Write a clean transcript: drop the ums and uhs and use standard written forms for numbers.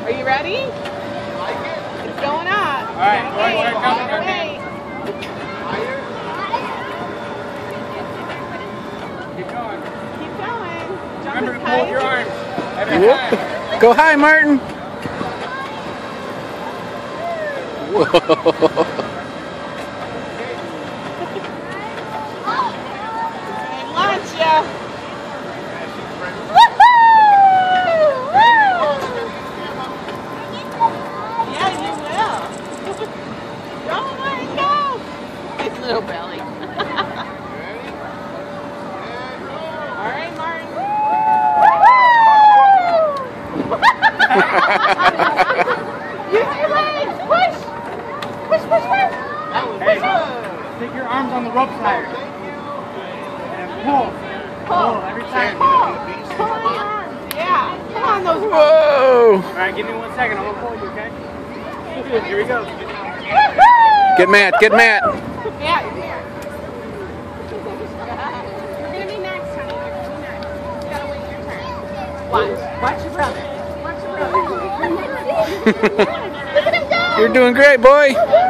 Are you ready? It's going up. All right, come. Keep going. Keep going. Jump Remember to as pull high with your as arms every time. Go high, Martin. Whoa. Launch ya. Yeah, you will. Go, Martin, go. His little belly. All right, Martin. Use your legs. Push. Push, push, push. Hey, take your arms on the ropes higher. And pull. Pull every time. Pull. Pull on your arms. Yeah. Pull on those ropes. Whoa. All right, give me 1 second. I'm going to pull you, okay? Here we go. Get Matt, get Matt. Yeah, here. You're going to be next, honey. You're going to be next. You got to wait your turn. Watch. Watch your brother. Watch your brother. Look at him go. You're doing great, boy.